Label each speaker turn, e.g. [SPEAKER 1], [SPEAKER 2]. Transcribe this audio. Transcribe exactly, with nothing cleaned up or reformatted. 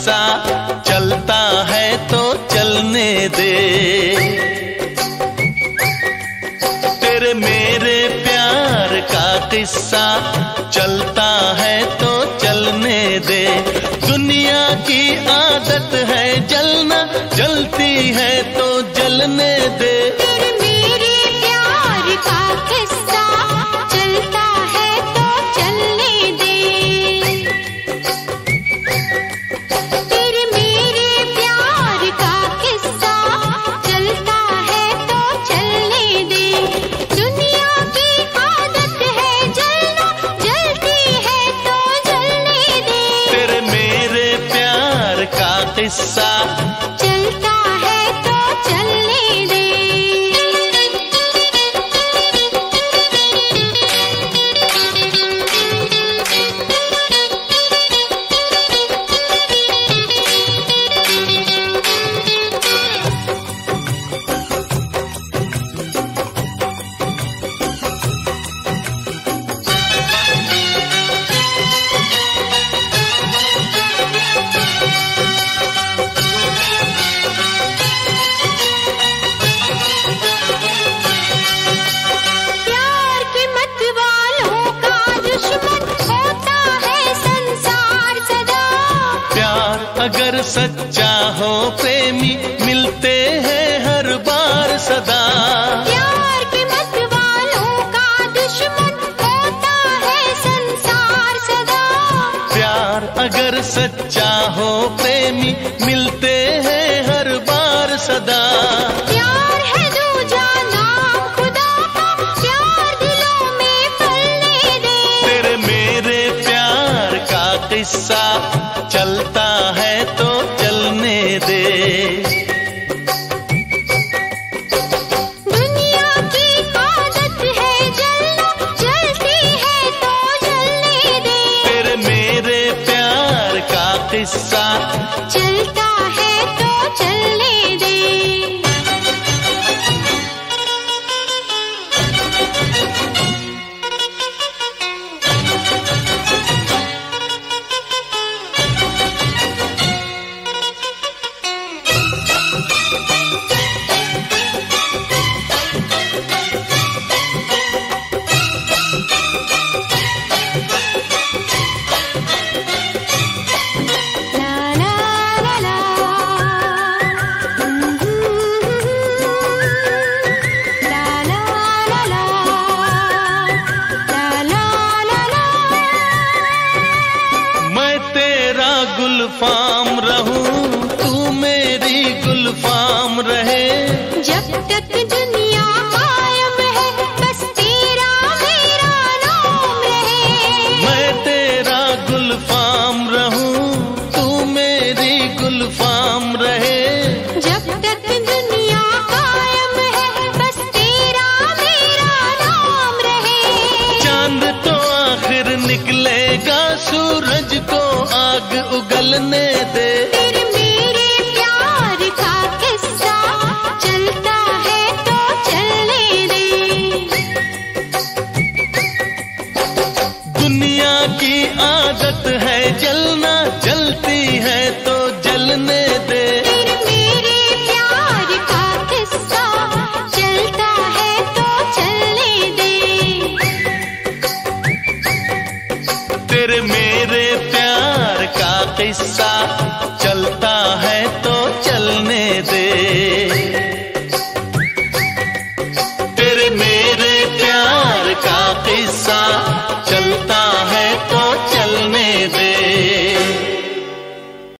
[SPEAKER 1] किस्सा चलता है तो चलने दे। तेरे मेरे प्यार का किस्सा चलता है तो चलने दे। दुनिया की आदत है जलना, जलती है तो जलने दे।
[SPEAKER 2] तेरे मेरे प्यार का किस्सा चलता है तो चलने दे। तेरे मेरे प्यार का किस्सा चलता है तो चलने दे। दुनिया की आदत है जलना, जलती है तो जलने दे।
[SPEAKER 1] तेरे मेरे प्यार का किस्सा
[SPEAKER 2] चलता है तो चलने दे। प्यार के मत वालों का दुश्मन होता है संसार सदा।
[SPEAKER 1] प्यार अगर सच्चा हो प्रेमी मिलते हैं हर बार सदा।
[SPEAKER 2] प्यार के मत वालों का दुश्मन होता है संसार सदा।
[SPEAKER 1] प्यार अगर सच्चा हो प्रेमी मिलते हैं हर बार सदा।
[SPEAKER 2] प्यार है दूजा नाम खुदा का, प्यार दिलों में फलने दे।
[SPEAKER 1] तेरे मेरे प्यार का किस्सा चलता है तो चलने दे।
[SPEAKER 2] दुनिया की आदत है जलना, जलती है तो जलने दे।
[SPEAKER 1] तेरे मेरे प्यार का किस्सा
[SPEAKER 2] चलता है तो चलने दे। ला ला ला ला। ला ला ला ला। ला ला ला ला।
[SPEAKER 1] मैं तेरा गुलफाम रहूं तू मेरी गुलफाम रहे।
[SPEAKER 2] जब तक दुनिया कायम है बस तेरा मेरा नाम रहे।
[SPEAKER 1] मैं तेरा गुलफाम रहूं तू मेरी गुलफाम रहे।
[SPEAKER 2] जब तक दुनिया कायम है बस तेरा मेरा नाम रहे।
[SPEAKER 1] चांद तो आखिर निकलेगा सूरज को आग उगलने दे।
[SPEAKER 2] तेरे मेरे प्यार का किस्सा चलता है तो चलने दे।
[SPEAKER 1] दुनिया की आदत है जलना, जलती है तो जलने दे।
[SPEAKER 2] तेरे मेरे प्यार का किस्सा चलता है तो चलने दे।
[SPEAKER 1] तेरे मेरे प्यार का किस्सा चलता है तो चलने दे।